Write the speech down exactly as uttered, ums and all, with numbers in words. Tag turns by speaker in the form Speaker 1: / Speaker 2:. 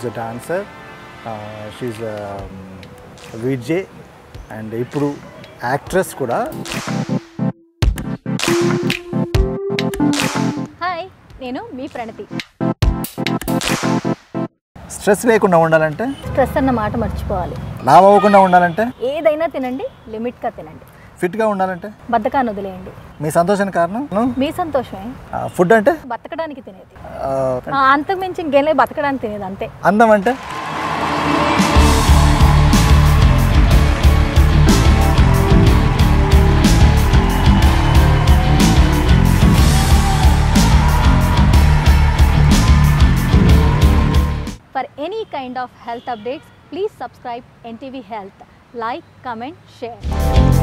Speaker 1: Is a dancer, she VJ and ఇప్పుడు actress కూడా.
Speaker 2: Hi, నేను మీ ప్రణతి.
Speaker 1: స్ట్రెస్ లేకుండా ఉండాలంటే?
Speaker 2: స్ట్రెస్ అన్న మాట మర్చిపోవాలి.
Speaker 1: లావ్ అవ్వకుండా ఉండాలంటే?
Speaker 2: ఏదైనా తినండి, లిమిట్గా తినండి.
Speaker 1: ఫిట్గా ఉండాలంటే?
Speaker 2: బద్ధకాన్ని వదిలేయండి.
Speaker 1: మీ సంతోషానికి కారణం?
Speaker 2: మీ సంతోషమే.
Speaker 1: ఫుడ్ అంటే?
Speaker 2: బతకడానికి తినేది. అంతకు మించి ఇంకేం బతకడానికి తినేది, అంతే.
Speaker 1: అందం అంటే?
Speaker 2: For any kind of health updates, please subscribe N T V Health. Like, comment, share.